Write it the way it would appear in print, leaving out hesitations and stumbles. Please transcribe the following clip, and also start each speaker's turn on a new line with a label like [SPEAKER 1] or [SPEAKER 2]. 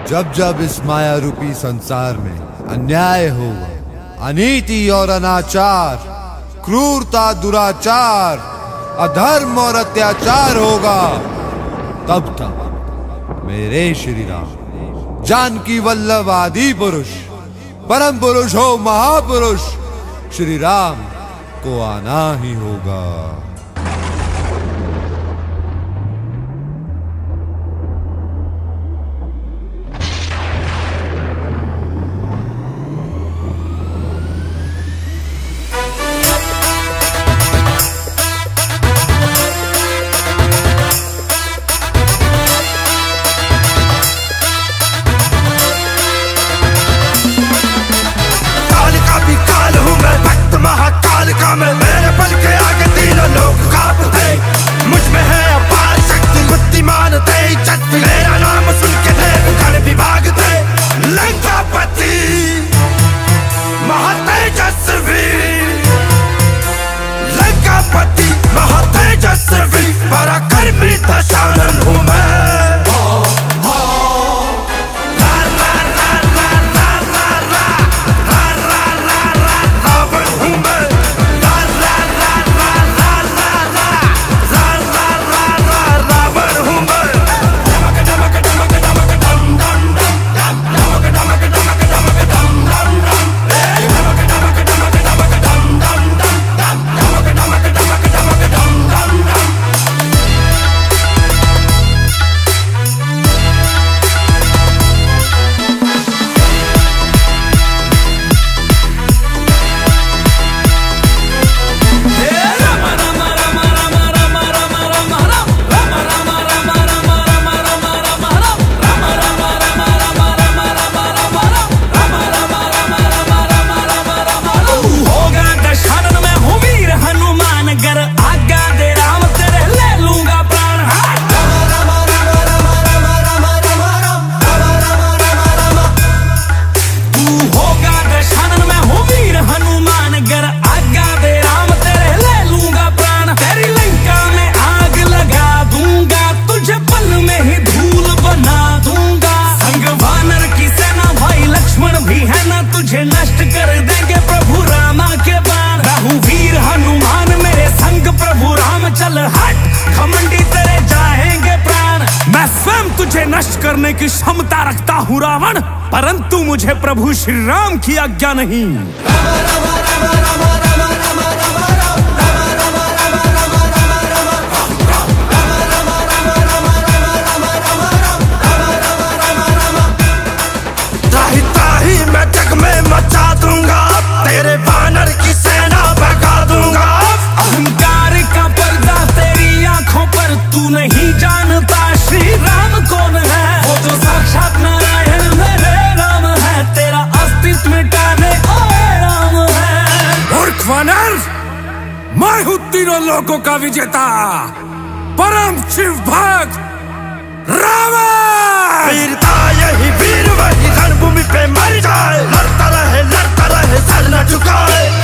[SPEAKER 1] जब जब इस माया रूपी संसार में अन्याय होगा, अनीति और अनाचार, क्रूरता दुराचार, अधर्म और अत्याचार होगा, तब तक मेरे श्री राम जानकी वल्लभ आदि पुरुष, परम पुरुष हो महापुरुष श्री राम को आना ही होगा।
[SPEAKER 2] मैं मेरे पल के आगे तीनों लोग कांपते, मुझ में है अपार शक्ति, बुद्धिमान तेजस्वी, मेरा नाम सुन के देवगण भी भागते। लंकापति महातेजस्वी, लंकापति महातेजस्वी, पराक्रमी दशानन हूँ मैं। नष्ट कर देंगे प्रभु रामा के बाण, राहु वीर हनुमान मेरे संग प्रभु राम, चल हट घमंडी तेरे जाएंगे प्राण। मैं स्वयं तुझे नष्ट करने की क्षमता रखता हूँ रावण, परंतु मुझे प्रभु श्री राम की आज्ञा नहीं। मैं जग में मचा दूंगा, तेरे बानर की सेना भगा दूंगा। अहंकार का पर्दा तेरी आंखों पर, तू नहीं जानता श्री राम कौन है। वो जो साक्षात नारायण मेरे राम है, तेरा अस्तित्व मिटाने आए राम है। मूर्ख वानर, मैं हूँ तीनों लोगों का विजेता, परम शिव भक्त रावण। वीरता यही वीर वही रणभूमि पे मर जाए, लड़ता रहे सर न झुकाए।